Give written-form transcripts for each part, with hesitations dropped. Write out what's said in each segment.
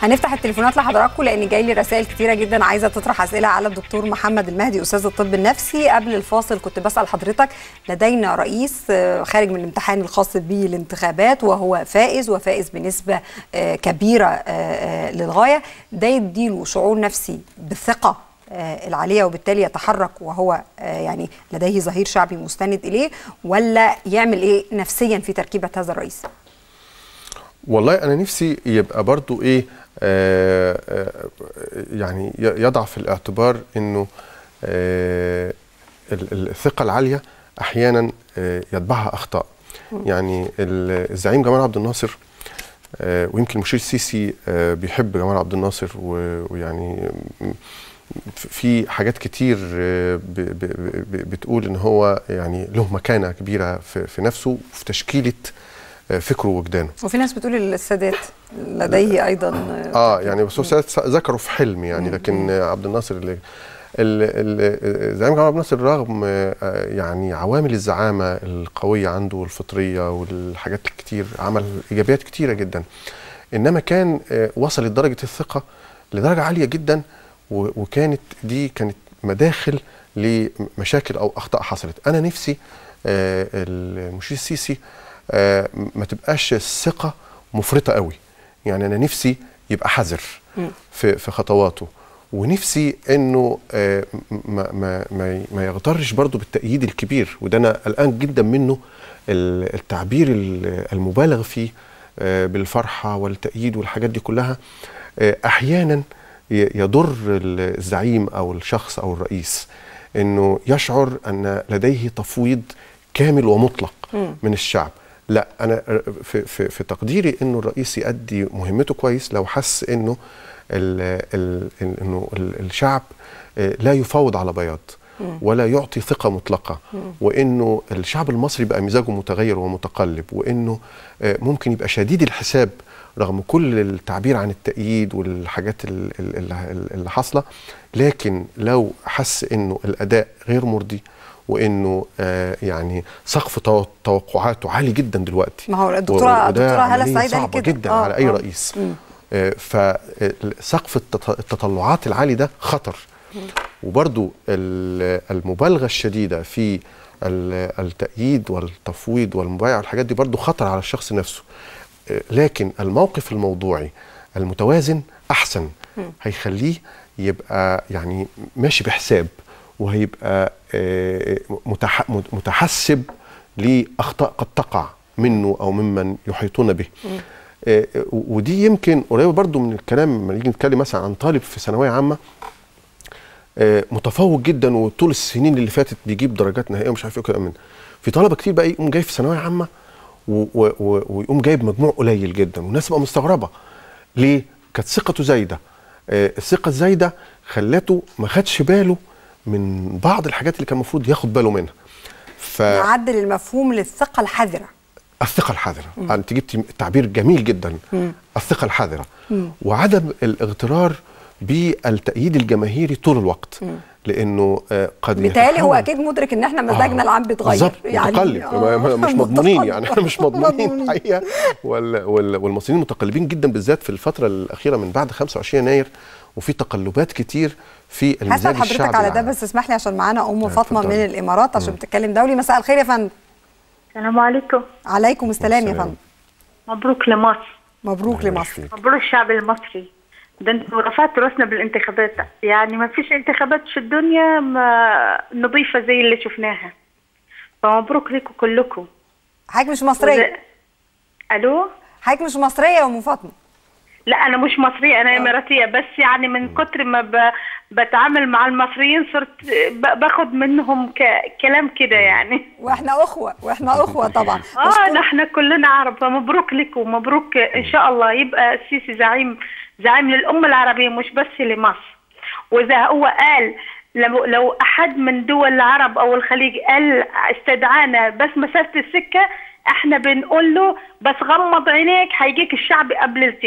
هنفتح التليفونات لحضراتكم لان جاي لي رسائل كتيره جدا عايزه تطرح اسئله على الدكتور محمد المهدي استاذ الطب النفسي. قبل الفاصل كنت بسال حضرتك، لدينا رئيس خارج من الامتحان الخاص بالانتخابات وهو فائز وفائز بنسبه كبيره للغايه، ده يديله شعور نفسي بالثقه العاليه وبالتالي يتحرك وهو يعني لديه ظهير شعبي مستند اليه، ولا يعمل ايه نفسيا في تركيبه هذا الرئيس؟ والله انا نفسي يبقى برضو ايه يعني يضع في الاعتبار انه الثقه العاليه احيانا يتبعها اخطاء. يعني الزعيم جمال عبد الناصر ويمكن المشير السيسي بيحب جمال عبد الناصر، ويعني في حاجات كتير بتقول ان هو يعني له مكانه كبيره في نفسه وفي تشكيله فكره ووجدانه. وفي ناس بتقول السادات لديه ايضا يعني بس هو السادات ذكره في حلم يعني، لكن عبد الناصر زعيم جمال عبد الناصر رغم يعني عوامل الزعامه القويه عنده والفطريه والحاجات الكتير، عمل ايجابيات كتيره جدا، انما كان وصل لدرجه الثقه لدرجه عاليه جدا، وكانت دي كانت مداخل لمشاكل او اخطاء حصلت. انا نفسي المشير السيسي ما تبقاش الثقه مفرطه قوي، يعني انا نفسي يبقى حذر في خطواته، ونفسي انه ما يغترش برضه بالتأييد الكبير، وده انا قلقان جدا منه، التعبير المبالغ فيه بالفرحه والتأييد والحاجات دي كلها احيانا يضر الزعيم او الشخص او الرئيس، انه يشعر ان لديه تفويض كامل ومطلق من الشعب. لا، انا في تقديري انه الرئيس يؤدي مهمته كويس لو حس انه انه الشعب لا يفاوض على بياض ولا يعطي ثقه مطلقه، وانه الشعب المصري بقى مزاجه متغير ومتقلب، وانه ممكن يبقى شديد الحساب رغم كل التعبير عن التأييد والحاجات اللي حاصله، لكن لو حس انه الاداء غير مرضي وانه يعني سقف توقعاته عالي جدا دلوقتي. ما هو الدكتوره هالة السعيد صعبه جدا على اي رئيس. فسقف التطلعات العالي ده خطر، وبرضو المبالغه الشديده في التأييد والتفويض والمبايعه والحاجات دي برضو خطر على الشخص نفسه. لكن الموقف الموضوعي المتوازن احسن، هيخليه يبقى يعني ماشي بحساب، وهيبقى متحسب لأخطاء قد تقع منه أو ممن يحيطون به. ودي يمكن قريبة برضو من الكلام لما نيجي نتكلم مثلا عن طالب في ثانوية عامة متفوق جدا وطول السنين اللي فاتت بيجيب درجات نهائية ومش عارف ايه كده. في طلبة كتير بقى يقوم جاي في ثانوية عامة ويقوم جايب مجموع قليل جدا، والناس بقى مستغربة ليه؟ كانت ثقته زايدة. الثقة الزايدة خلته ما خدش باله من بعض الحاجات اللي كان المفروض ياخد باله منها. نعدل المفهوم للثقة الحذرة. الثقة الحذرة، انت جبتي تعبير جميل جدا. الثقة الحذرة وعدم الاغترار بالتأييد الجماهيري طول الوقت، لانه قد بالتالي هو اكيد مدرك ان احنا مزاجنا العام بيتغير، يعني متقلب. مش مضمونين يعني، احنا مش مضمونين الحقيقه، والمصريين متقلبين جدا بالذات في الفتره الاخيره من بعد 25 يناير، وفي تقلبات كتير في المزاج الشعبي. حضرتك على ده، بس اسمح لي عشان معانا ام فاطمه من الامارات عشان بتتكلم دولي. مساء الخير يا فندم. السلام عليكم. عليكم السلام يا فندم. مبروك لمصر. مبروك لمصر. مبروك الشعب المصري. ده انتوا رفعتوا راسنا بالانتخابات، يعني ما فيش انتخابات في الدنيا نظيفه زي اللي شفناها، فمبروك لكم كلكم. حضرتك مش مصريه؟ الو، حضرتك مش مصريه يا ام فاطمه؟ لا انا مش مصريه، انا اماراتيه، بس يعني من كتر ما بتعامل مع المصريين صرت باخد منهم كلام كده يعني. واحنا اخوه طبعا. نحن كلنا عرب، فمبروك لكم، مبروك ان شاء الله يبقى السيسي زعيم للأمة العربية مش بس لمصر. وإذا هو قال لو أحد من دول العرب أو الخليج قال استدعانا بس مسافة السكة، احنا بنقول له بس غمض عينيك هيجيك الشعب قبل الجيش.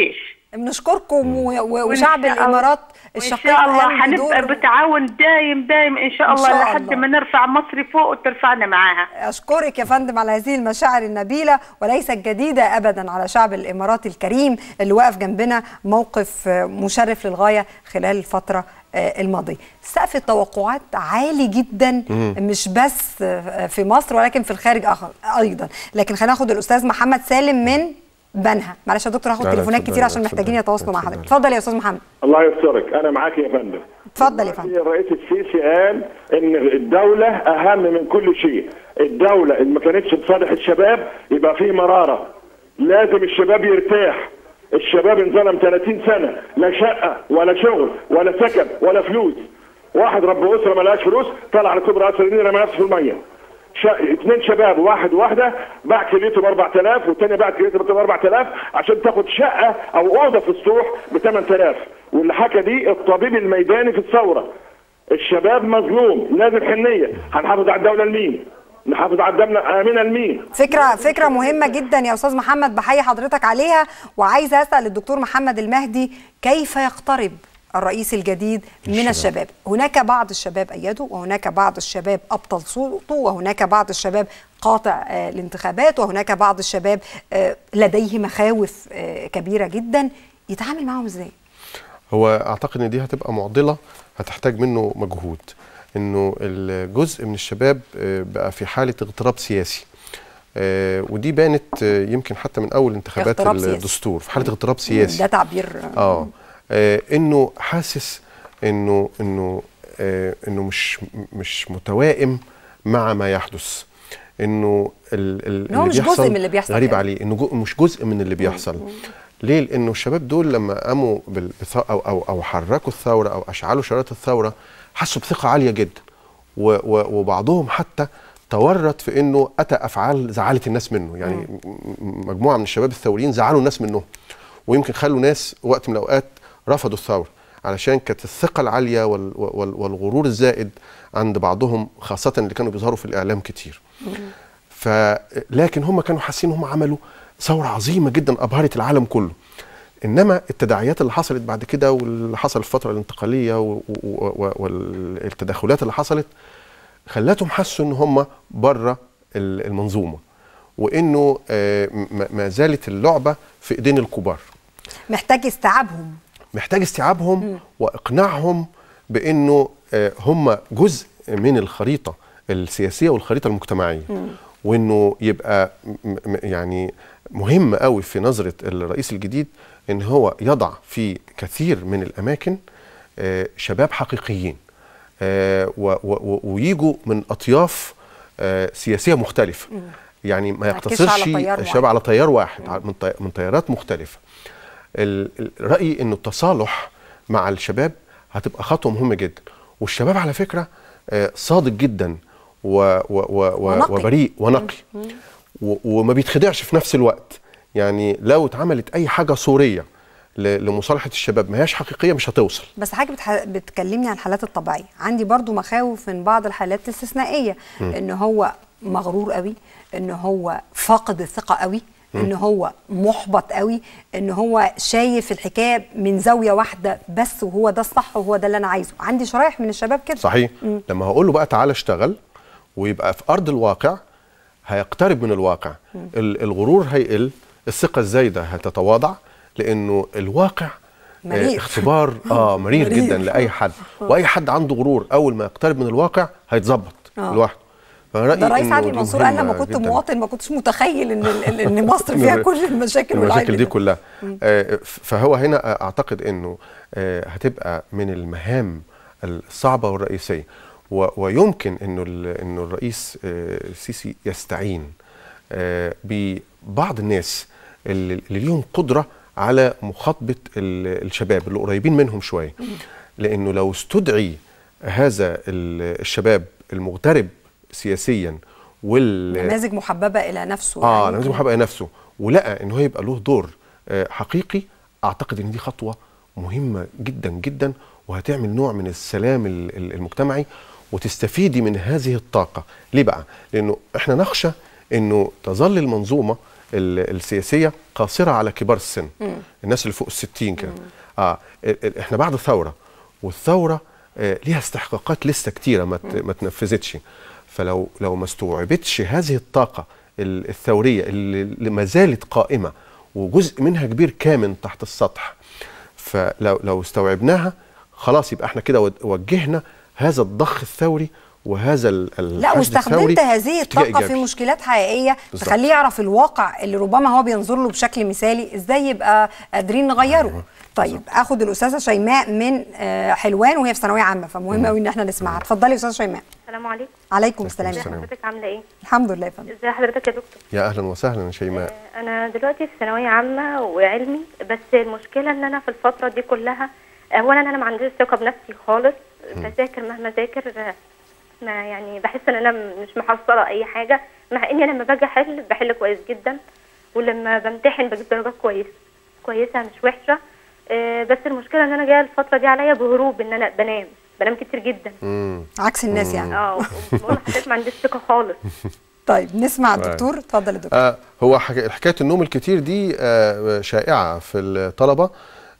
بنشكركم وشعب الامارات الشقيق ان شاء الله هنبقى بتعاون دايم ان شاء الله لحد ما نرفع مصر فوق وترفعنا معاها. اشكرك يا فندم على هذه المشاعر النبيله وليست جديده ابدا على شعب الامارات الكريم اللي واقف جنبنا موقف مشرف للغايه خلال الفتره الماضيه. سقف التوقعات عالي جدا مش بس في مصر ولكن في الخارج ايضا. لكن خلينا ناخد الاستاذ محمد سالم من بنها. معلش يا دكتور هاخد تليفونات كتير عشان محتاجين يتواصلوا مع حضرتك. اتفضل يا استاذ محمد. الله يسترك، انا معاك يا فندم. اتفضل يا فندم. الرئيس السيسي قال ان الدوله اهم من كل شيء، الدوله اللي ما كانتش بتصالح الشباب يبقى فيه مراره، لازم الشباب يرتاح. الشباب انظلم 30 سنه، لا شقه ولا شغل ولا سكن ولا فلوس. واحد رب اسره ما لهاش فلوس طلع على كبر قصر النيل رمى نفسه في الميه. اثنين شباب واحد وواحده باع كليته ب 4000 والثانيه باعت كليته ب 4000 عشان تاخد شقه او اوضه في السطوح ب 8000. واللي حكى دي الطبيب الميداني في الثوره. الشباب مظلوم، لازم حنيه. هنحافظ على الدوله لمين؟ نحافظ على الدوله امنه لمين؟ فكره مهمه جدا يا استاذ محمد، بحيي حضرتك عليها. وعايزه اسال الدكتور محمد المهدي كيف يقترب الرئيس الجديد من الشباب؟ هناك بعض الشباب أيدوا، وهناك بعض الشباب أبطل صوته، وهناك بعض الشباب قاطع الانتخابات، وهناك بعض الشباب لديه مخاوف كبيرة جدا. يتعامل معهم ازاي؟ هو أعتقد أن دي هتبقى معضلة هتحتاج منه مجهود. أنه الجزء من الشباب بقى في حالة اغتراب سياسي، ودي بانت يمكن حتى من أول انتخابات الدستور في حالة اغتراب سياسي. ده تعبير انه حاسس انه مش متوائم مع ما يحدث، انه اللي مش جزء من اللي بيحصل، غريب عليه انه مش جزء من اللي بيحصل. ليه؟ لانه الشباب دول لما قاموا او حركوا الثوره او اشعلوا شراره الثوره حسوا بثقه عاليه جدا، وبعضهم حتى تورط في انه اتى افعال زعلت الناس منه. يعني مجموعه من الشباب الثوريين زعلوا الناس منهم، ويمكن خلوا ناس وقت من الاوقات رفضوا الثورة علشان كانت الثقة العالية والغرور الزائد عند بعضهم، خاصة اللي كانوا بيظهروا في الإعلام كتير. لكن هم كانوا حاسين هم عملوا ثورة عظيمة جدا أبهرت العالم كله. إنما التداعيات اللي حصلت بعد كده واللي حصل في الفترة الانتقالية والتدخلات اللي حصلت خلتهم حسوا إن هم بره المنظومة، وإنه ما زالت اللعبة في إيدين الكبار. محتاج استيعابهم واقناعهم بانه هم جزء من الخريطه السياسيه والخريطه المجتمعيه، وانه يبقى يعني مهم قوي في نظره الرئيس الجديد ان هو يضع في كثير من الاماكن شباب حقيقيين ويجوا من اطياف سياسيه مختلفه. يعني ما يقتصرش الشباب على تيار واحد، من تيارات مختلفه. رأيي انه التصالح مع الشباب هتبقى خطوة مهمة جدا. والشباب على فكرة صادق جدا وبريء ونقي وما بيتخدعش في نفس الوقت. يعني لو اتعملت اي حاجة صورية لمصالحة الشباب ما هياش حقيقية مش هتوصل. بس حضرتك بتكلمني عن الحالات الطبيعية، عندي برضو مخاوف من بعض الحالات الاستثنائية، ان هو مغرور قوي، ان هو فاقد الثقة قوي، ان هو محبط قوي، ان هو شايف الحكايه من زاويه واحده بس وهو ده الصح وهو ده اللي انا عايزه. عندي شرايح من الشباب كده. صحيح. لما هقول له بقى تعالى اشتغل ويبقى في ارض الواقع هيقترب من الواقع، الغرور هيقل، الثقه الزايده هتتواضع، لانه الواقع اختبار مرير جدا لاي حد، واي حد عنده غرور اول ما يقترب من الواقع هيتظبط لوحده. ده الرئيس عدلي منصور قال لما كنت مواطن ما كنتش متخيل ان مصر فيها كل المشاكل دي كلها. فهو هنا اعتقد انه هتبقى من المهام الصعبه والرئيسيه، ويمكن انه الرئيس السيسي يستعين ببعض الناس اللي ليهم قدره على مخاطبه الشباب اللي قريبين منهم شويه، لانه لو استدعي هذا الشباب المغترب سياسيا نماذج محببه الى نفسه، نماذج محببه الى نفسه، ولقى ان هو يبقى له دور حقيقي، اعتقد ان دي خطوه مهمه جدا جدا، وهتعمل نوع من السلام المجتمعي، وتستفيدي من هذه الطاقه. ليه بقى؟ لانه احنا نخشى انه تظل المنظومه السياسيه قاصره على كبار السن، الناس اللي فوق ال60 كده. احنا بعد ثوره، والثوره ليها استحقاقات لسه كتيره ما تنفذتش. فلو ما استوعبتش هذه الطاقه الثوريه اللي ما زالت قائمه وجزء منها كبير كامن تحت السطح، فلو استوعبناها خلاص يبقى احنا كده وجهنا هذا الضخ الثوري وهذا لا، واستخدمت هذه الطاقة في مشكلات حقيقية تخليه يعرف الواقع اللي ربما هو بينظر له بشكل مثالي، ازاي يبقى قادرين نغيره. طيب اخد الاستاذة شيماء من حلوان وهي في ثانوية عامة، فمهم قوي ان احنا نسمعها. اتفضلي يا استاذة شيماء. السلام عليكم. عليكم السلام. ازي حضرتك، عاملة ايه؟ الحمد لله يا فندم. ازي حضرتك يا دكتور؟ يا اهلا وسهلا يا شيماء. انا دلوقتي في ثانوية عامة وعلمي، بس المشكلة ان انا في الفترة دي كلها اولا انا ما عنديش ثقة بنفسي خالص، بذاكر مهما ذاكر ما يعني بحس ان انا مش محصله اي حاجه، مع اني لما باجي بحل كويس جدا، ولما بمتحن بجيب درجات كويسه مش وحشه. بس المشكله ان انا جايه الفتره دي عليا بهروب، ان انا بنام كتير جدا عكس الناس يعني. بقول لحضرتك ما عنديش ثقه خالص. طيب نسمع الدكتور. اتفضل يا دكتور. هو حكايه النوم الكتير دي شائعه في الطلبه،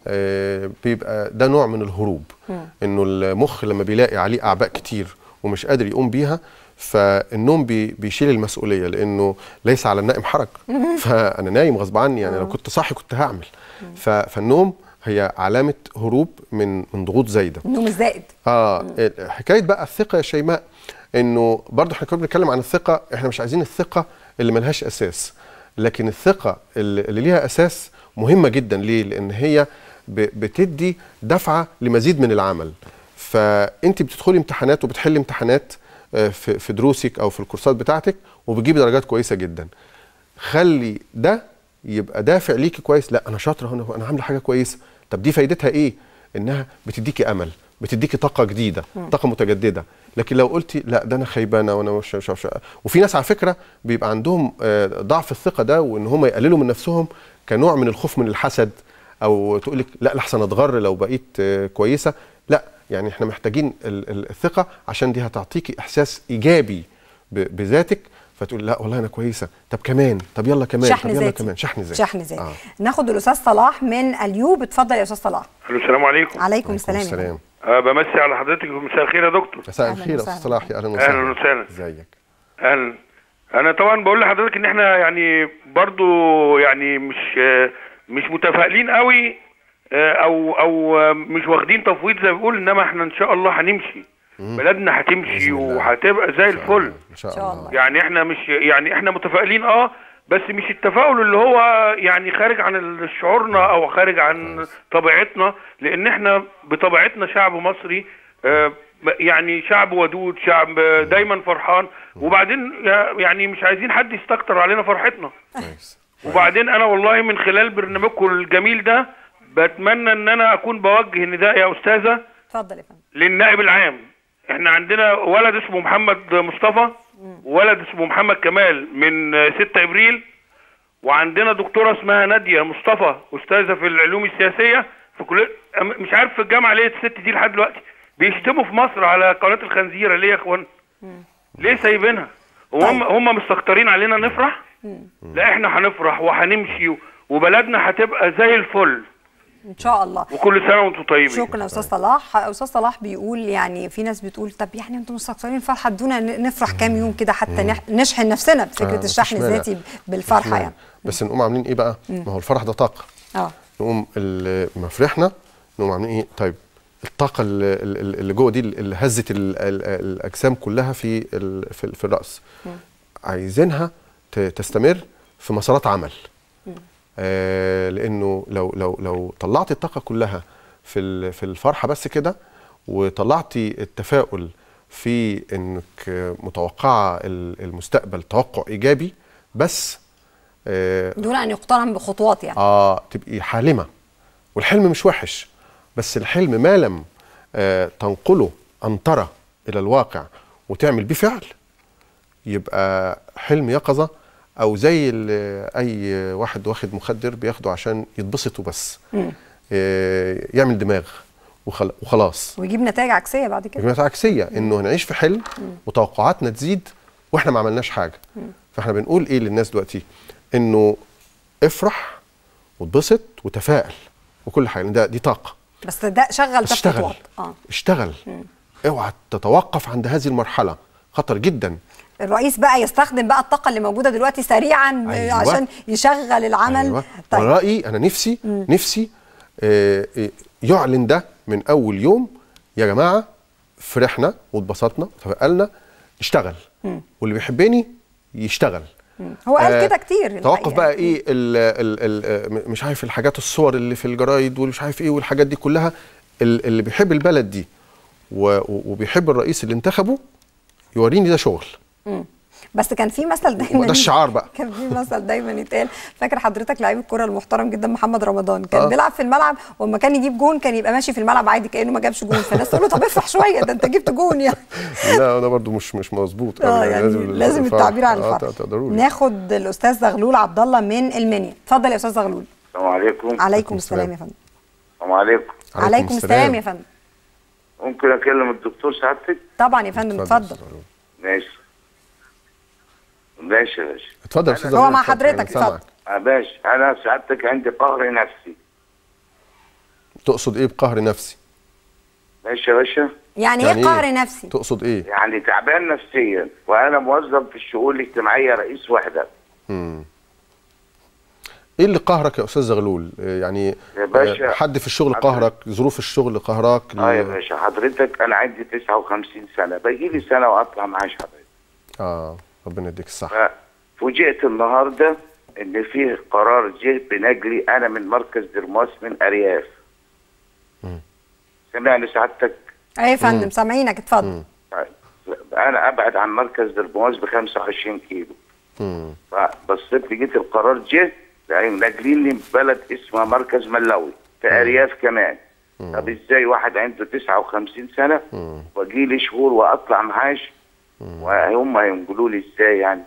بيبقى ده نوع من الهروب، انه المخ لما بيلاقي عليه اعباء كتير ومش قادر يقوم بيها، فالنوم بيشيل المسؤوليه، لانه ليس على النائم حرج. فانا نايم غصب عني، يعني لو كنت صاحي كنت هعمل. فالنوم هي علامه هروب من ضغوط زايده، النوم الزائد. حكايه بقى الثقه يا شيماء، انه برضه احنا كنا بنتكلم عن الثقه، احنا مش عايزين الثقه اللي ملهاش اساس، لكن الثقه اللي ليها اساس مهمه جدا. ليه؟ لان هي بتدي دفعه لمزيد من العمل. فانت بتدخلي امتحانات وبتحلي امتحانات في دروسك او في الكورسات بتاعتك وبتجيبي درجات كويسه جدا، خلي ده يبقى دافع ليكي كويس. لا انا شاطره، انا عامله حاجه كويسه. طب دي فايدتها ايه؟ انها بتديكي امل، بتديكي طاقه جديده، طاقه متجدده. لكن لو قلتي لا ده انا خيبانه وانا مش وفي ناس على فكره بيبقى عندهم ضعف الثقه ده، وان هم يقللوا من نفسهم كنوع من الخوف من الحسد، او تقول لك لا لحسن اتغر لو بقيت كويسه. لا، يعني احنا محتاجين الثقه عشان دي هتعطيكي احساس ايجابي بذاتك، فتقول لا والله انا كويسه. طب كمان، طب يلا كمان، طب يلا كمان. شحن ذاتي. ناخد الاستاذ صلاح من اليوب. اتفضل يا استاذ صلاح. السلام عليكم. عليكم السلام. بمسي على حضرتك. مساء الخير يا دكتور. مساء الخير يا استاذ صلاح. يا اهلا وسهلا. اهلا وسهلا. ازيك؟ اهلا. انا طبعا بقول لحضرتك ان احنا يعني برضو يعني مش متفائلين قوي، او مش واخدين تفويض زي ما بيقول، انما احنا ان شاء الله هنمشي. بلدنا هتمشي وهتبقى زي الفل ان شاء الله. يعني احنا مش يعني احنا متفائلين بس مش التفاؤل اللي هو يعني خارج عن شعورنا او خارج عن طبيعتنا، لان احنا بطبيعتنا شعب مصري، يعني شعب ودود، شعب دايما فرحان. وبعدين يعني مش عايزين حد يستكتر علينا فرحتنا. وبعدين انا والله من خلال برنامجكم الجميل ده بتمنى ان انا اكون بوجه النداء يا استاذه. اتفضل يا فندم. للنائب العام. احنا عندنا ولد اسمه محمد مصطفى، وولد اسمه محمد كمال من 6 ابريل، وعندنا دكتوره اسمها ناديه مصطفى استاذه في العلوم السياسيه في كليه، مش عارف في الجامعه ليه الست دي لحد دلوقتي بيشتموا في مصر على قناه الخنزيره. ليه يا اخوان؟ ليه سايبينها؟ هم مستكترين علينا نفرح؟ لا احنا هنفرح وهنمشي وبلدنا هتبقى زي الفل ان شاء الله. وكل سنه وانتم طيبين. شكرا يا استاذ صلاح. استاذ صلاح بيقول يعني في ناس بتقول طب يعني انتم مستكترين فرحه، ادونا نفرح كام يوم كده حتى نشحن نفسنا بفكره الشحن الذاتي بالفرحه يعني. بس نقوم عاملين ايه بقى؟ ما هو الفرح ده طاقه. نقوم ما فرحنا نقوم عاملين ايه؟ طيب الطاقه اللي جوه دي اللي هزت الاجسام كلها في الراس، عايزينها تستمر في مسارات عمل. لانه لو طلعتي الطاقه كلها في الفرحه بس كده، وطلعتي التفاؤل في انك متوقعه المستقبل توقع ايجابي بس، دون ان يقترن بخطوات يعني. تبقي حالمه. والحلم مش وحش، بس الحلم ما لم تنقله أنطرة الى الواقع وتعمل بيه فعل، يبقى حلم يقظه، او زي اي واحد واخد مخدر بياخده عشان يتبسط وبس، يعمل دماغ وخلاص، ويجيب نتائج عكسيه بعد كده. يجيب نتائج عكسيه، انه هنعيش في حلم وتوقعاتنا تزيد واحنا ما عملناش حاجه. فاحنا بنقول ايه للناس دلوقتي؟ انه افرح واتبسط وتفائل وكل حاجه، دي طاقه. بس ده شغل اشتغل. اشتغل. اوعى تتوقف عند هذه المرحله، خطر جدا. الرئيس بقى يستخدم بقى الطاقه اللي موجوده دلوقتي سريعا. أيوة. عشان يشغل العمل. أيوة. طيب. ورأيي انا نفسي يعلن ده من اول يوم، يا جماعه فرحنا واتبسطنا وتفائلنا، اشتغل. واللي بيحبني يشتغل. هو قال كده كتير. توقف بقى ايه مش عارف الحاجات، الصور اللي في الجرايد والمش عارف ايه والحاجات دي كلها. اللي بيحب البلد دي وبيحب الرئيس اللي انتخبه يوريني ده شغل. بس كان في مثل دايما، ده الشعار بقى. كان في مثل دايما يتقال، فاكر حضرتك لعيب الكره المحترم جدا محمد رمضان كان بيلعب في الملعب، واما كان يجيب جون كان يبقى ماشي في الملعب عادي كانه ما جابش جون، فالناس تقول له طب افرح شويه ده انت جبت جون يعني. لا ده برضو مش مظبوط. يعني لازم التعبير عن الفرح. ناخد الاستاذ زغلول عبد الله من المنيا. اتفضل يا استاذ زغلول. السلام عليكم. عليكم السلام يا فندم. السلام عليكم. عليكم السلام يا فندم. ممكن اكلم الدكتور سعادتك؟ طبعا يا فندم اتفضل. ماشي ماشي يا باشا. اتفضل يا استاذ. هو مع حضرتك. اتفضل يا باشا. انا سعادتك عندي قهر نفسي. تقصد ايه بقهر نفسي؟ ماشي يا باشا. يعني ايه قهر نفسي؟ تقصد ايه؟ يعني تعبان نفسيا، وانا موظف في الشؤون الاجتماعيه رئيس وحده. ايه اللي قهرك يا استاذ زغلول؟ يعني يا باشا حد في الشغل قهرك؟ ظروف الشغل قهرك؟ يا باشا حضرتك انا عندي 59 سنه، باجي لي سنه واطلع معاش حضرتك. ربنا يديك الصحه. فوجئت النهارده ان فيه قرار جه بنجلي انا من مركز درماس من ارياف. سمعني سعادتك؟ ايوه يا فندم سامعينك اتفضل. انا ابعد عن مركز درماس ب 25 كيلو. فبصيت لقيت القرار جه ناقليني بلد اسمها مركز ملاوي في ارياف كمان. طب ازاي واحد عنده 59 سنه واجي لي شهور واطلع معاش، وهم هينقلوا لي ازاي يعني؟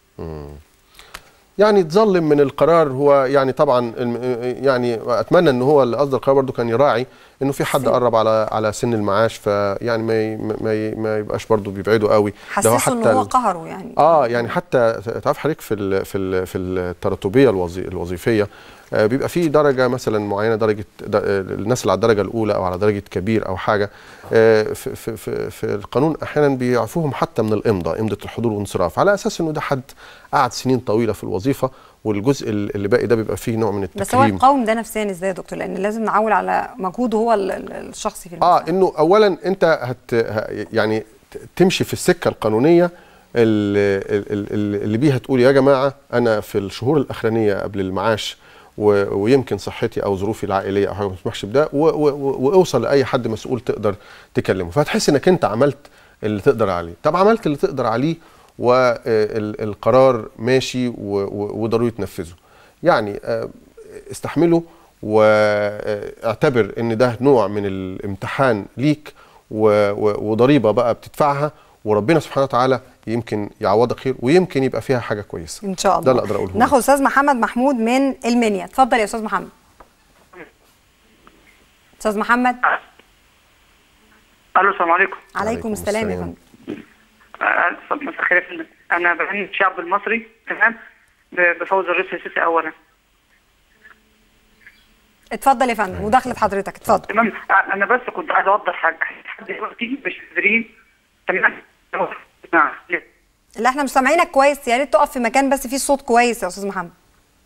يعني تظلم من القرار. هو يعني طبعا يعني اتمنى ان هو اللي اصدر القرار برضه كان يراعي انه في حد قرب على سن المعاش، فيعني ما يبقاش برضه بيبعده قوي. حسسه ان هو قهره يعني. يعني حتى تعرف حضرتك في التراتبيه الوظيفيه بيبقى في درجه مثلا معينه، درجه الناس اللي على الدرجه الاولى او على درجه كبير او حاجه. في القانون احيانا بيعفوهم حتى من امضه الحضور والانصراف، على اساس انه ده حد قعد سنين طويله في الوظيفه، والجزء اللي باقي ده بيبقى فيه نوع من التكريم. بس هو يقاوم ده نفسيا ازاي يا دكتور؟ لان لازم نعول على مجهوده هو الشخصي في المسألة. انه اولا انت يعني تمشي في السكه القانونيه اللي بيها تقول يا جماعه انا في الشهور الاخرانيه قبل المعاش ويمكن صحتي او ظروفي العائليه او حاجه ما تسمحش بده، واوصل لاي حد مسؤول تقدر تكلمه، فهتحس انك انت عملت اللي تقدر عليه. طب عملت اللي تقدر عليه والقرار ماشي وضروري تنفذه، يعني استحمله واعتبر ان ده نوع من الامتحان ليك وضريبه بقى بتدفعها، وربنا سبحانه وتعالى يمكن يعوضك خير ويمكن يبقى فيها حاجه كويسه ان شاء الله. ده اللي اقدر اقوله. ناخد استاذ محمد محمود من المنيا. اتفضل يا استاذ محمد. استاذ محمد. الو السلام عليكم. عليكم السلام يا فندم. مساء الخير يا فندم. انا بهني الشعب المصري تمام بفوز الرئيس السيسي اولا. اتفضل يا فندم، مداخله حضرتك اتفضل. تمام. انا بس كنت عايز اوضح حاجه. لحد دلوقتي مش قادرين تمام. لا احنا مش سامعينك كويس، يا ريت تقف في مكان بس فيه صوت كويس يا استاذ محمد.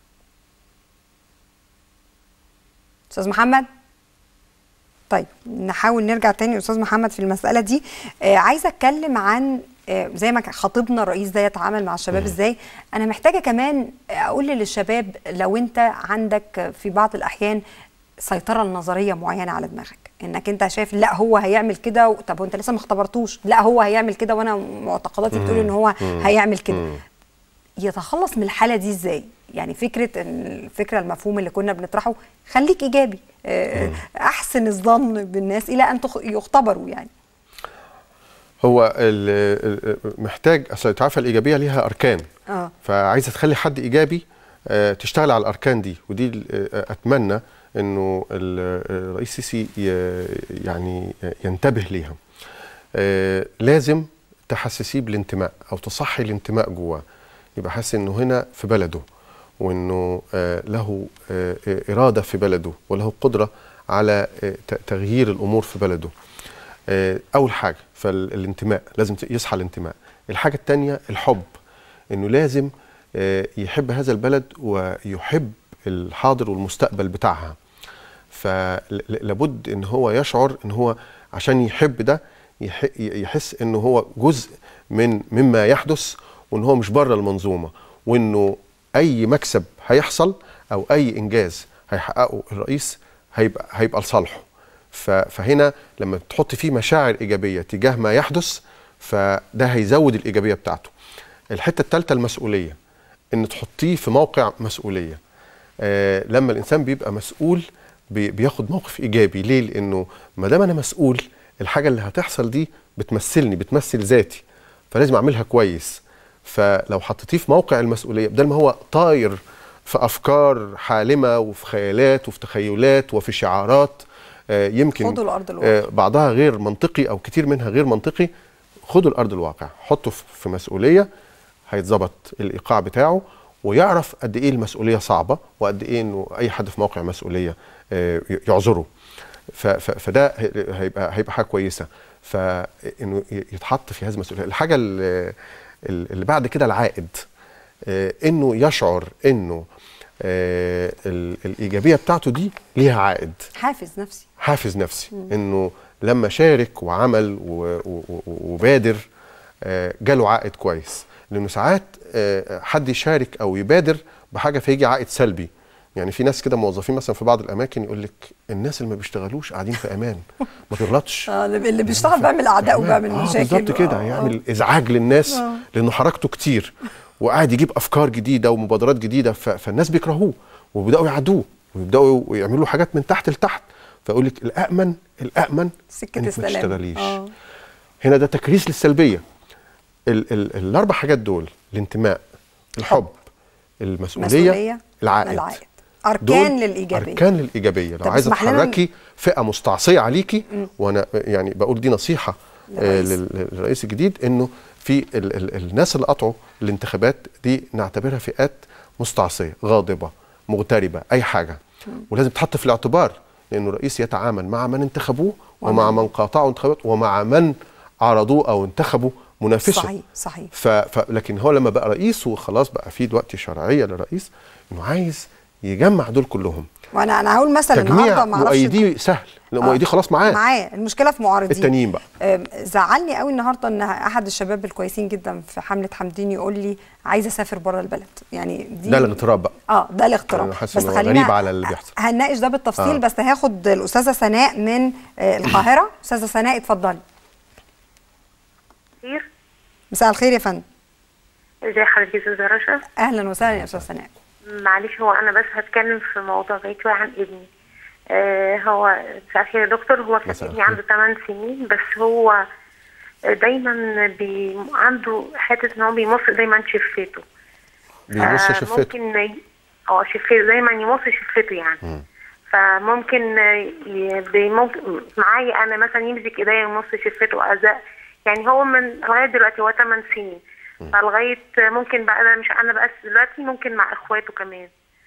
استاذ محمد. طيب نحاول نرجع تاني يا استاذ محمد في المساله دي. عايزه اتكلم عن زي ما خطيبنا الرئيس ده يتعامل مع الشباب ازاي. انا محتاجه كمان اقول للشباب لو انت عندك في بعض الاحيان سيطره نظريه معينه على دماغك، انك انت شايف لا هو هيعمل كده، طب وانت لسه ما اختبرتوش، لا هو هيعمل كده وانا معتقداتي بتقول ان هو هيعمل كده. يتخلص من الحاله دي ازاي؟ يعني الفكره المفهوم اللي كنا بنطرحه خليك ايجابي، احسن الظن بالناس الى ان يختبروا. يعني هو محتاج اصل تعرف الايجابيه ليها اركان، فعايزه تخلي حد ايجابي تشتغل على الاركان دي، ودي اتمنى انه الرئيس السيسي يعني ينتبه ليها. لازم تحسسيه بالانتماء او تصحي الانتماء جواه، يبقى حاسس انه هنا في بلده وانه له اراده في بلده وله قدره على تغيير الامور في بلده. اول حاجه فالانتماء، لازم يصحى الانتماء. الحاجه الثانيه الحب، انه لازم يحب هذا البلد ويحب الحاضر والمستقبل بتاعها. فلابد ان هو يشعر ان هو عشان يحب ده يحس انه هو جزء مما يحدث، وان هو مش بره المنظومه، وانه اي مكسب هيحصل او اي انجاز هيحققه الرئيس هيبقى لصالحه. فهنا لما تحط فيه مشاعر ايجابيه تجاه ما يحدث، فده هيزود الايجابيه بتاعته. الحته الثالثه المسؤوليه، ان تحطيه في موقع مسؤوليه. لما الانسان بيبقى مسؤول بياخد موقف ايجابي. ليه؟ لانه ما دام انا مسؤول، الحاجه اللي هتحصل دي بتمثلني، بتمثل ذاتي، فلازم اعملها كويس. فلو حطيتيه في موقع المسؤوليه، بدل ما هو طاير في افكار حالمه وفي خيالات وفي تخيلات وفي شعارات يمكن بعضها غير منطقي او كتير منها غير منطقي، خدوا الارض الواقع، حطوا في مسؤوليه، هيتظبط الايقاع بتاعه، ويعرف قد ايه المسؤوليه صعبه، وقد ايه انه اي حد في موقع مسؤوليه يعذره. فده هيبقى حاجه كويسه، فانه يتحط في هذه المسؤوليه. الحاجه اللي بعد كده العائد، انه يشعر انه الايجابيه بتاعته دي ليها عائد، حافز نفسي. انه لما شارك وعمل وبادر جاله عائد كويس. لانه ساعات حد يشارك او يبادر بحاجه فيجي عائد سلبي. يعني في ناس كده موظفين مثلا في بعض الاماكن يقول لك الناس اللي ما بيشتغلوش قاعدين في امان، ما تغلطش. اللي بيشتغل بيعمل اعداء وبيعمل مشاكل. بالظبط كده، يعمل ازعاج للناس لانه حركته كتير، وقاعد يجيب افكار جديده ومبادرات جديده، فالناس بيكرهوه وبيبداوا يعادوه ويبداوا يعملوا حاجات من تحت لتحت. فيقول لك الامن سكه انك السلام. ما تشتغليش. هنا ده تكريس للسلبيه. الاربع حاجات دول، الانتماء، الحب، المسؤوليه، العائد. اركان للايجابيه. اركان للايجابيه. لو عايزه تحركي فئه مستعصيه عليكي، وانا يعني بقول دي نصيحه للرئيس الجديد، انه في الناس اللي قطعوا الانتخابات دي نعتبرها فئات مستعصيه، غاضبه، مغتربه، اي حاجه، ولازم تحط في الاعتبار، لانه الرئيس يتعامل مع من انتخبوه ومع من قاطعوا انتخابات ومع من عرضوه او انتخبوا منافسه. صحيح. لكن هو لما بقى رئيس وخلاص بقى في دلوقتي شرعيه للرئيس، انه عايز يجمع دول كلهم. وانا هقول مثلا النهارده ما اعرفش مؤيديه سهل، لان مؤيديه خلاص معاه. المشكله في معارضين التانيين بقى. زعلني قوي النهارده ان احد الشباب الكويسين جدا في حمله حمدين يقول لي عايز اسافر بره البلد. يعني ده الاغتراب بقى. ده الاغتراب. بس غريب على اللي بيحصل. هنناقش ده بالتفصيل. بس هاخد الاستاذه سناء من القاهره. استاذه سناء اتفضلي. خير. مساء الخير يا فندم. ازي حضرتك يا استاذه رشا؟ اهلا وسهلا يا استاذه سناء. معلش، هو انا بس هتكلم في موضوع بعيد شويه عن ابني. هو مساء الخير يا دكتور. هو كان ابني عنده 8 سنين، بس هو دايما عنده حته ان هو بيمص دايما شفته. بيمص شفته؟ ممكن شفته دايما يمص شفته يعني. فممكن معايا انا مثلا يمسك ايديا يمص شفته وازاء. يعني هو من لغايه دلوقتي هو 8 سنين، فلغايه ممكن بقى انا بقى دلوقتي ممكن مع اخواته كمان.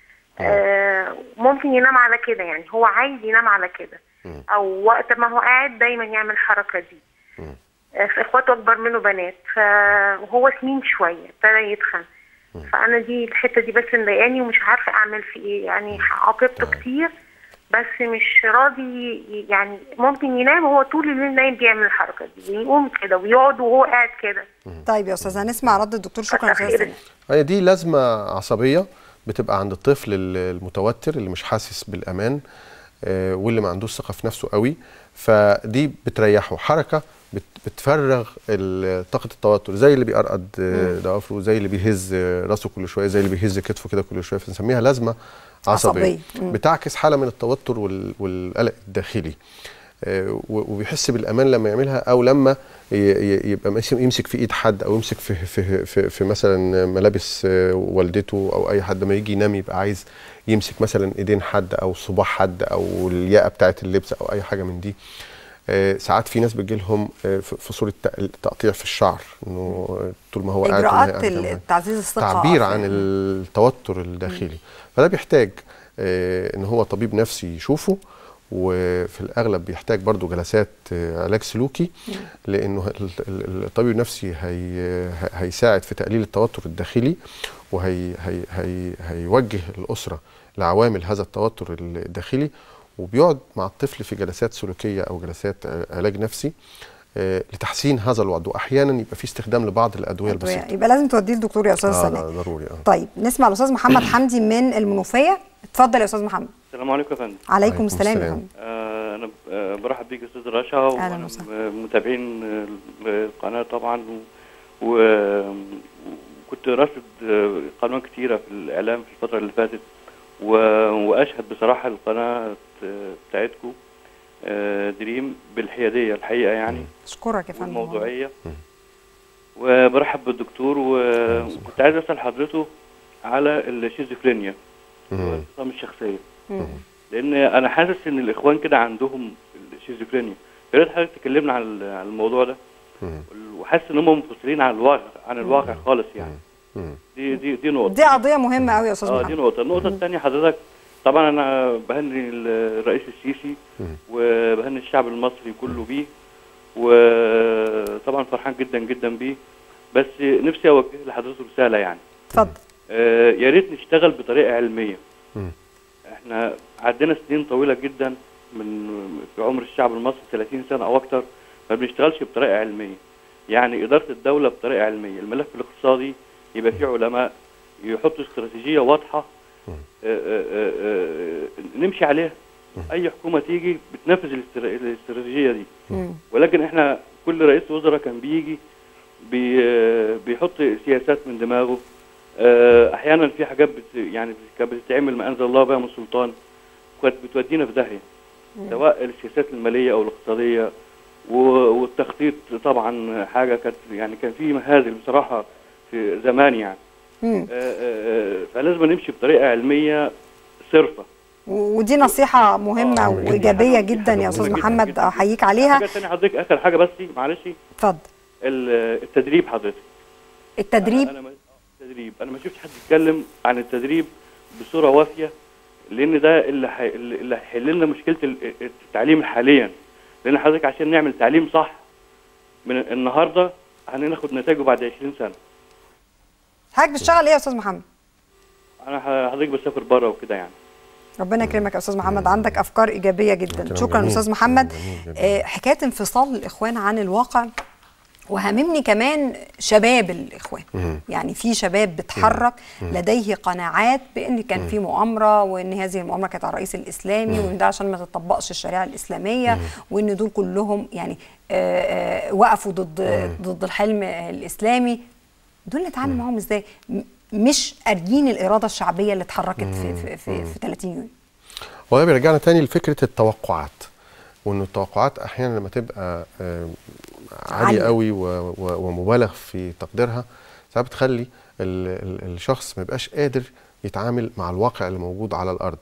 ممكن ينام على كده، يعني هو عايز ينام على كده، او وقت ما هو قاعد دايما يعمل الحركه دي. في اخواته اكبر منه بنات، وهو سمين شويه ابتدى يتخن. فانا دي الحته دي بس مضايقاني ومش عارفه اعمل في ايه. يعني عاقبته كتير بس مش راضي. يعني ممكن ينام وهو طول الليل نايم بيعمل الحركه دي، ويقوم كده ويقعد وهو قاعد كده. طيب يا استاذه هنسمع رد الدكتور. شكرا يا استاذه. هي دي لازمه عصبيه بتبقى عند الطفل المتوتر اللي مش حاسس بالامان، واللي ما عندوش ثقه في نفسه قوي. فدي بتريحه، حركه بتفرغ طاقه التوتر، زي اللي بيقرقد ضوافره، زي اللي بيهز راسه كل شويه، زي اللي بيهز كتفه كده كل شويه. فنسميها لازمه عصبيه. بتعكس حاله من التوتر والقلق الداخلي، وبيحس بالامان لما يعملها، او لما يبقى يمسك في ايد حد، او يمسك في مثلا ملابس والدته او اي حد. لما يجي ينام يبقى عايز يمسك مثلا ايدين حد او صباع حد او الياقه بتاعه اللبس او اي حاجه من دي. ساعات في ناس بتجي لهم في صوره تقطيع في الشعر، انه طول ما هو قاعد اجراءات تعزيز الثقه، تعبير عن التوتر الداخلي. فده بيحتاج ان هو طبيب نفسي يشوفه، وفي الاغلب بيحتاج برضو جلسات علاج سلوكي، لانه الطبيب النفسي هيساعد في تقليل التوتر الداخلي، وهيوجه الاسره لعوامل هذا التوتر الداخلي، وبيقعد مع الطفل في جلسات سلوكيه او جلسات علاج نفسي لتحسين هذا الوضع. واحيانا يبقى في استخدام لبعض الادويه البسيطه، يبقى لازم توديه للدكتور يا استاذ سلام. ضروري. طيب نسمع الاستاذ محمد حمدي من المنوفيه. اتفضل يا استاذ محمد. السلام عليكم يا فندم. عليكم السلام يا فندم. انا برحب بيك يا استاذ رشا، وانا متابعين القناه طبعا، وكنت رافض قنوات كتيره في الاعلام في الفتره اللي فاتت، واشهد بصراحه القناه بتاعتكم دريم بالحياديه الحقيقه يعني. اشكرك يا فندم. الموضوعيه. وبرحب بالدكتور، وكنت عايز اسال حضرته على الشيزوفرينيا والانفصام الشخصيه، لان انا حاسس ان الاخوان كده عندهم الشيزوفرينيا. يا ريت حضرتك تكلمنا عن الموضوع ده، وحاسس ان هم منفصلين عن الواقع خالص يعني. دي نقطه، دي قضيه مهمه قوي يا استاذ محمد. دي نقطه. النقطه الثانيه حضرتك، طبعا انا بهني الرئيس السيسي وبهني الشعب المصري كله بيه، وطبعا فرحان جدا جدا بيه، بس نفسي اوجه لحضرته رساله يعني. اتفضل. يا ريت نشتغل بطريقه علميه. احنا عدينا سنين طويله جدا في عمر الشعب المصري 30 سنه او اكتر ما بنشتغلش بطريقه علميه. يعني اداره الدوله بطريقه علميه، الملف الاقتصادي يبقى فيه علماء يحطوا استراتيجيه واضحه نمشي عليها. اي حكومه تيجي بتنفذ الاستراتيجيه دي، ولكن احنا كل رئيس وزراء كان بيجي بيحط سياسات من دماغه. احيانا في حاجات يعني كانت بتتعمل ما انزل الله بها من سلطان، كانت بتودينا في داهيه، سواء السياسات الماليه او الاقتصاديه، والتخطيط طبعا حاجه كانت يعني كان في مهازل بصراحه في زمان يعني. فلازم نمشي بطريقه علميه صرفه، ودي نصيحه مهمه وايجابيه جدا يا استاذ محمد، احييك عليها. حاجه ثانيه حضرتك، اخر حاجه بس معلش. اتفضل. التدريب حضرتك. التدريب انا ما شفتش حد يتكلم عن التدريب بصوره وافيه، لان ده اللي هيحل لنا مشكله التعليم حاليا. لان حضرتك عشان نعمل تعليم صح من النهارده هناخد نتائجه بعد 20 سنه. حضرتك بتشتغل ايه يا استاذ محمد؟ انا حضرتك بسافر بره وكده يعني. ربنا يكرمك يا استاذ محمد، عندك افكار ايجابيه جدا. شكرا استاذ محمد. حكايه انفصال الاخوان عن الواقع، وهممني كمان شباب الاخوان. يعني في شباب بتحرك لديه قناعات بان كان في مؤامره، وان هذه المؤامره كانت على الرئيس الاسلامي، وان ده عشان ما تطبقش الشريعه الاسلاميه، وان دول كلهم يعني وقفوا ضد الحلم الاسلامي. دول نتعامل معاهم ازاي؟ مش قاريين الاراده الشعبيه اللي اتحركت في 30 يونيو. وده بيرجعنا تاني لفكره التوقعات، وان التوقعات احيانا لما تبقى عاليه قوي ومبالغ في تقديرها، ساعات بتخلي الشخص ما يبقاش قادر يتعامل مع الواقع اللي موجود على الارض.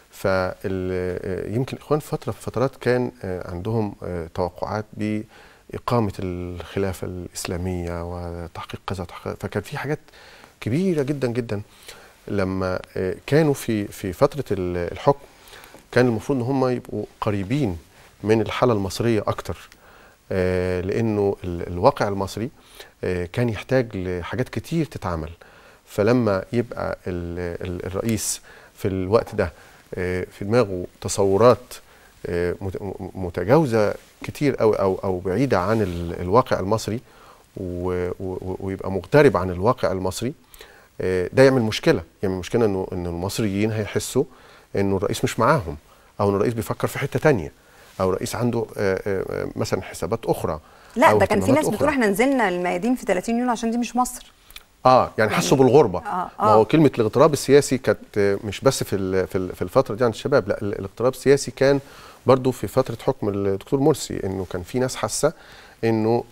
فيمكن الاخوان في فترات كان عندهم توقعات باقامه الخلافه الاسلاميه وتحقيق كذا، فكان في حاجات كبيره جدا جدا. لما كانوا في فتره الحكم كان المفروض ان هم يبقوا قريبين من الحاله المصريه اكتر، لانه الواقع المصري كان يحتاج لحاجات كتير تتعمل. فلما يبقى الرئيس في الوقت ده في دماغه تصورات متجاوزه كتير او بعيده عن الواقع المصري، ويبقى مغترب عن الواقع المصري، ده يعمل مشكله انه المصريين هيحسوا انه الرئيس مش معاهم، او ان الرئيس بيفكر في حته تانية، او الرئيس عنده مثلا حسابات اخرى. لا ده كان في ناس بتقول احنا نزلنا الميادين في 30 يونيو عشان دي مش مصر. يعني حسوا بالغربه. ما هو كلمه الاغتراب السياسي كانت مش بس في الفتره دي عند الشباب، لا الاغتراب السياسي كان برضو في فتره حكم الدكتور مرسي، انه كان في ناس حاسه انه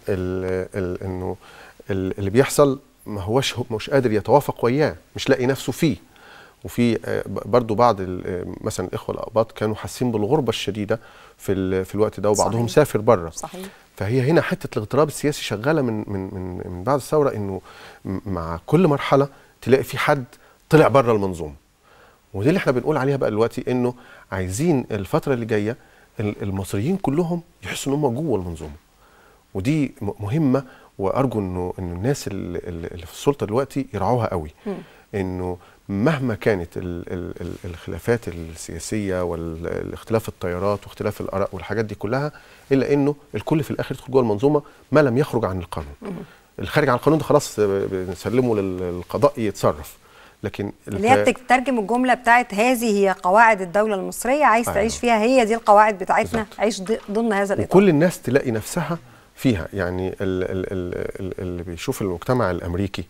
اللي بيحصل ما هوش مش قادر يتوافق وياه، مش لاقي نفسه فيه. وفي برضو بعض مثلا الاخوه الاباط كانوا حاسين بالغربه الشديده في الوقت ده، وبعضهم سافر بره. صحيح. فهي هنا حته الاغتراب السياسي شغاله من بعد الثوره، انه مع كل مرحله تلاقي في حد طلع بره المنظومه. ودي اللي احنا بنقول عليها بقى دلوقتي، انه عايزين الفتره اللي جايه المصريين كلهم يحسوا ان هم جوه المنظومه. ودي مهمه، وارجو انه الناس اللي في السلطه دلوقتي يرعوها قوي. انه مهما كانت الخلافات السياسيه والاختلاف التيارات واختلاف الاراء والحاجات دي كلها، الا انه الكل في الاخر يدخل جوه المنظومه ما لم يخرج عن القانون. الخارج عن القانون ده خلاص بنسلمه للقضاء يتصرف. لكن اللي هي بتترجم الجمله بتاعت هذه هي قواعد الدوله المصريه، عايز تعيش فيها، هي دي القواعد بتاعتنا، عيش ضمن هذا الاطار. وكل الناس تلاقي نفسها فيها. يعني اللي بيشوف المجتمع الامريكي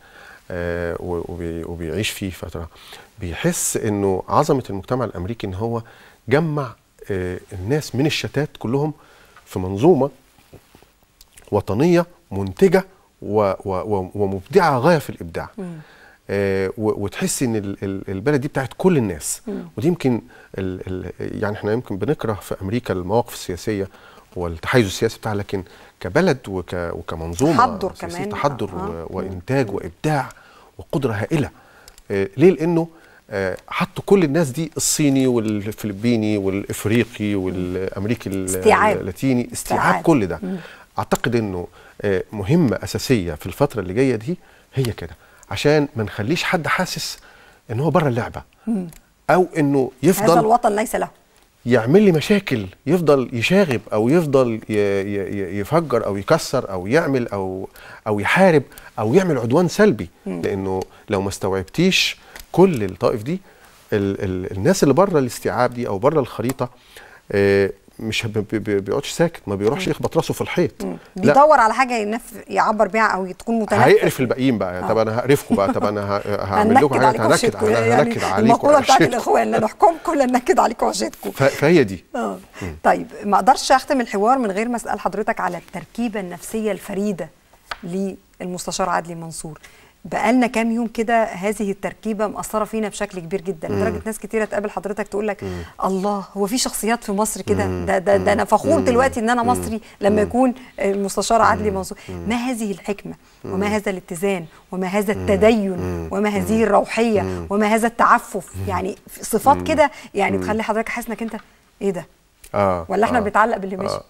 وبيعيش فيه فتره بيحس انه عظمه المجتمع الامريكي ان هو جمع الناس من الشتات كلهم في منظومه وطنيه منتجه ومبدعه غايه في الابداع. وتحس ان البلد دي بتاعت كل الناس. ودي يمكن يعني احنا يمكن بنكره في امريكا المواقف السياسيه والتحيز السياسي بتاعها، لكن كبلد وكمنظومه تحضر وانتاج وابداع وقدره هائله. ليه؟ لانه حطوا كل الناس دي، الصيني والفلبيني والافريقي والامريكي اللاتيني، استيعاب كل ده. اعتقد انه مهمه اساسيه في الفتره اللي جايه دي هي كده، عشان ما نخليش حد حاسس ان هو بره اللعبه، او انه يفضل هذا الوطن ليس له، يعمل لي مشاكل، يفضل يشاغب او يفضل يفجر او يكسر او يعمل او يحارب او يعمل عدوان سلبي. لانه لو ما استوعبتيش كل الطائف دي، الناس اللي بره الاستيعاب دي او بره الخريطه مش بيقعدش ساكت، ما بيروحش يخبط راسه في الحيط، بيدور على حاجه يعبر بيها او تكون متنفذه. هيقرف الباقيين بقى. طب انا هقرفكم بقى، طب انا هعمل لكم حاجه، هنكد عليكم. المقوله بتاعت الاخوان، لا نحكمكم لا ننكد عليكم وحشتكم. فهي دي. طيب ما اقدرش اختم الحوار من غير ما اسال حضرتك على التركيبه النفسيه الفريده للمستشار عدلي منصور. بقالنا كام يوم كده هذه التركيبه مأثره فينا بشكل كبير جدا، لدرجه ناس كتيره تقابل حضرتك تقول لك الله، هو في شخصيات في مصر كده؟ ده انا فخور دلوقتي ان انا مصري لما يكون المستشار عدلي منصور. ما هذه الحكمه وما هذا الاتزان وما هذا التدين وما هذه الروحيه وما هذا التعفف؟ يعني صفات كده يعني تخلي حضرتك حاسس انك انت ايه ده؟ ولا احنا بنتعلق باللي ماشي؟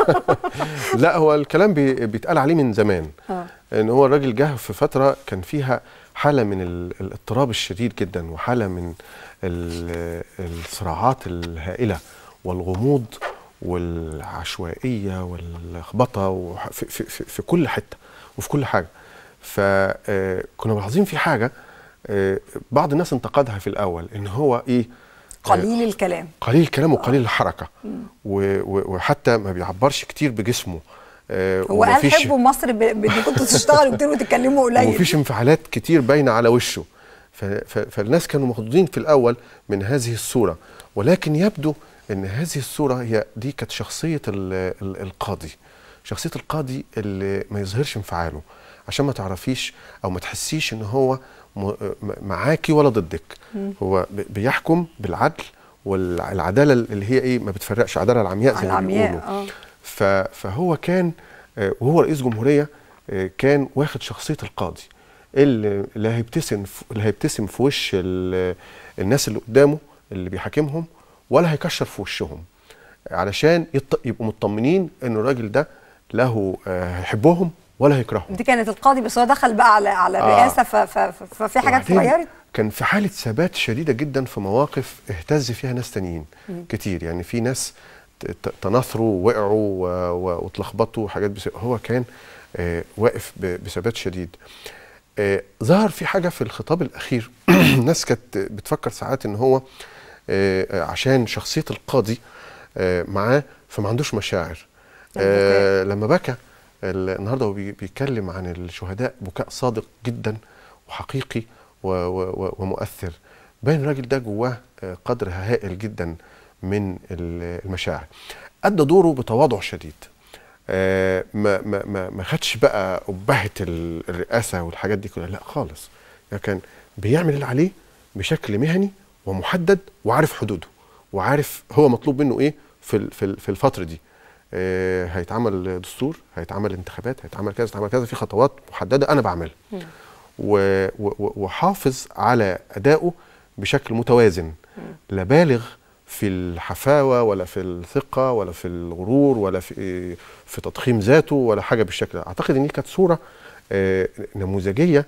لا، هو الكلام بيتقال عليه من زمان. ان هو الراجل جه في فتره كان فيها حاله من الاضطراب الشديد جدا، وحاله من الصراعات الهائله والغموض والعشوائيه واللخبطه في كل حته وفي كل حاجه. فكنا ملاحظين في حاجه بعض الناس انتقدها في الاول، ان هو ايه؟ قليل الكلام وقليل الحركه، وحتى ما بيعبرش كتير بجسمه. هو قال حبوا مصر بدي كنتوا تشتغلوا كتير وتتكلموا قليل، ومفيش انفعالات كتير باينه على وشه. فالناس كانوا مخضوضين في الاول من هذه الصوره، ولكن يبدو ان هذه الصوره هي دي كانت شخصيه القاضي. شخصيه القاضي اللي ما يظهرش انفعاله، عشان ما تعرفيش او ما تحسيش ان هو معاكي ولا ضدك. هو بيحكم بالعدل والعداله اللي هي ايه، ما بتفرقش، عداله العمياء زي ما بيقولوا. فهو كان وهو رئيس جمهوريه كان واخد شخصيه القاضي اللي هيبتسم في وش الناس اللي قدامه اللي بيحاكمهم، ولا هيكشر في وشهم، علشان يبقوا مطمنين ان الراجل ده له هيحبهم ولا هيكرههم. دي كانت القاضي، بس هو دخل بقى على الرئاسه ففي حاجات اتغيرت. كان في حاله ثبات شديده جدا في مواقف اهتز فيها ناس تانيين كتير. يعني في ناس تناثروا ووقعوا واتلخبطوا وحاجات، هو كان واقف بثبات شديد. ظهر في حاجه في الخطاب الاخير الناس كانت بتفكر ساعات ان هو عشان شخصيه القاضي معاه فما عندوش مشاعر. لما بكى النهارده وبيتكلم عن الشهداء بكاء صادق جدا وحقيقي ومؤثر، باين الراجل ده جواه قدر هائل جدا من المشاعر. ادى دوره بتواضع شديد. ما خدش بقى أبهة الرئاسه والحاجات دي كلها، لا خالص. يعني كان بيعمل اللي عليه بشكل مهني ومحدد، وعارف حدوده، وعارف هو مطلوب منه ايه في الفتره دي. هيتعمل دستور، هيتعمل انتخابات، هيتعمل كذا، هيتعمل كذا، في خطوات محدده انا بعملها. وحافظ على ادائه بشكل متوازن، لا بالغ في الحفاوه ولا في الثقه ولا في الغرور ولا في تضخيم ذاته ولا حاجه بالشكل ده. اعتقد ان دي كانت صوره نموذجيه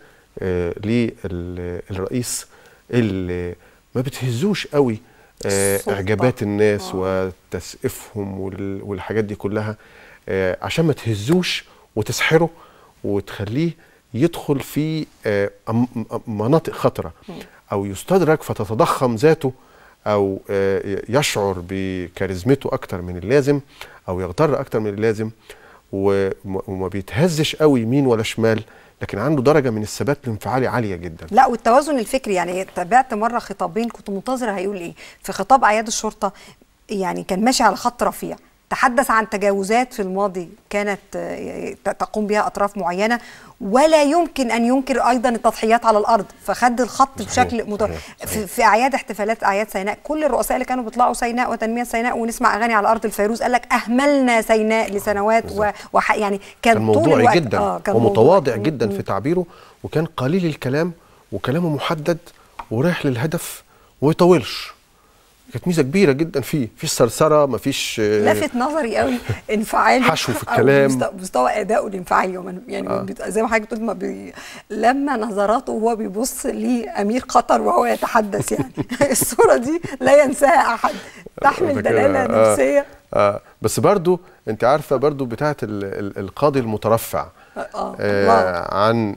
للرئيس اللي ما بتهزوش قوي اعجابات الناس وتسقيفهم والحاجات دي كلها، عشان ما تهزوش وتسحره وتخليه يدخل في مناطق خطره، او يستدرك فتتضخم ذاته، او يشعر بكاريزمته اكتر من اللازم، او يغتر اكتر من اللازم، وما بيتهزش قوي يمين ولا شمال، لكن عنده درجه من الثبات الانفعالي عاليه جدا. لا، والتوازن الفكري. يعني تابعت مره خطابين كنت منتظره هيقول ايه. في خطاب اعياد الشرطه يعني كان ماشي على خط رفيع، تحدث عن تجاوزات في الماضي كانت تقوم بها أطراف معينة، ولا يمكن أن ينكر أيضا التضحيات على الأرض، فخد الخط بشكل في أعياد احتفالات أعياد سيناء، كل الرؤساء اللي كانوا بيطلعوا سيناء وتنمية سيناء ونسمع أغاني على أرض الفيروز قال لك أهملنا سيناء لسنوات، يعني كان موضوعي جدا ومتواضع جدا في تعبيره، وكان قليل الكلام وكلامه محدد ورايح للهدف ويطولش. كانت ميزه كبيره جدا فيه، مفيش سرسره، مفيش لفت نظري قوي انفعالي حشو في الكلام، مستوى اداؤه الانفعالي يعني زي ما حضرتك قلت لما نظراته وهو بيبص لامير قطر وهو يتحدث، يعني الصوره دي لا ينساها احد، تحمل دلاله نفسيه. بس برضو انت عارفه برضو بتاعه القاضي المترفع عن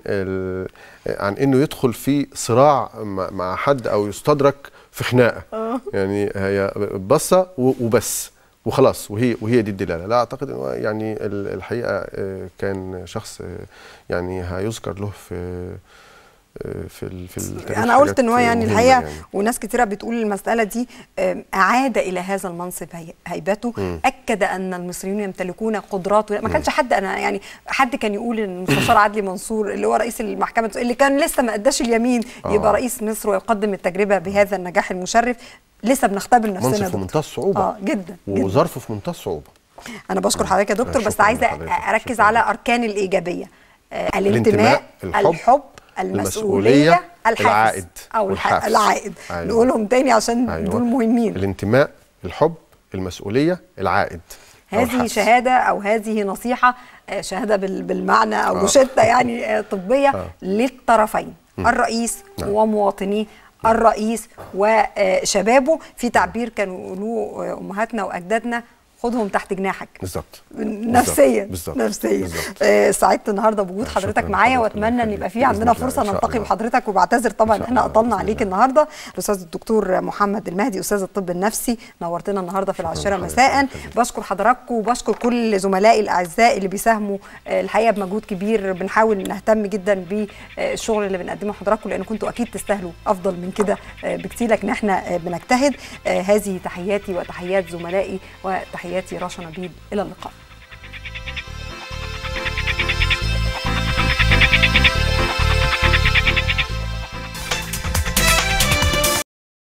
انه يدخل في صراع مع حد او يستدرك في خناقه، يعني هي بصه وبس وخلاص، وهي دي الدلاله. لا اعتقد انه يعني الحقيقه كان شخص يعني هيذكر له في التاريخ. انا قلت ان هو يعني الحقيقه يعني. وناس كتيره بتقول المساله دي اعاد الى هذا المنصب هيبته، اكد ان المصريين يمتلكون قدرات. ما كانش حد، انا يعني حد كان يقول ان المستشار عدلي منصور اللي هو رئيس المحكمه اللي كان لسه ما اداش اليمين يبقى رئيس مصر ويقدم التجربه بهذا النجاح المشرف. لسه بنختبر نفسنا. منصب في منتهى الصعوبه جدا، وظرفه في منتهى الصعوبه. انا بشكر حضرتك يا دكتور، بس عايزه اركز على اركان الايجابيه: الانتماء، الحب، المسؤولية، العائد أو العائد. نقولهم تاني عشان دول مهمين: الانتماء، الحب، المسؤولية، العائد. هذه شهادة أو هذه نصيحة، شهادة بالمعنى أو روشتة يعني طبية للطرفين، الرئيس ومواطنيه، الرئيس وشبابه. في تعبير كانوا يقولوه أمهاتنا وأجدادنا: خدهم تحت جناحك. بالظبط. نفسيا نفسيا. سعدت النهارده بوجود حضرتك معايا، واتمنى ان يبقى في عندنا فرصه نلتقي بحضرتك، وبعتذر طبعا احنا اطلنا عليك النهارده. الاستاذ الدكتور محمد المهدي، استاذ الطب النفسي، نورتنا النهارده في 10 مساء. بشكر حضراتكم وبشكر كل زملائي الاعزاء اللي بيساهموا الحقيقه بمجهود كبير. بنحاول نهتم جدا بالشغل اللي بنقدمه لحضراتكم، لان كنتوا اكيد تستاهلوا افضل من كده بكتير، لكن احنا بنجتهد. هذه تحياتي وتحيات زملائي وتحياتي رشا نبيل، إلى اللقاء.